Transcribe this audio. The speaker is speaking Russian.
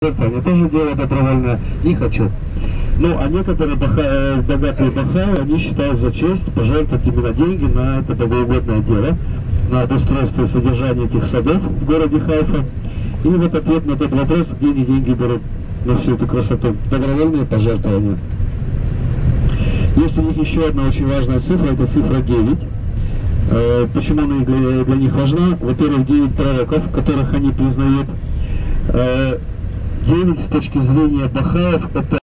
Они тоже делают добровольно, не хочу. Ну, а некоторые богатые бахаи, они считают за честь пожертвовать именно деньги на это богоугодное дело, на обустройство и содержание этих садов в городе Хайфа. И вот ответ на этот вопрос, где они деньги берут на всю эту красоту. Добровольные пожертвования. Есть у них еще одна очень важная цифра, это цифра 9. Почему она для них важна? Во-первых, 9 пророков, которых они признают. 9 с точки зрения бахаев, это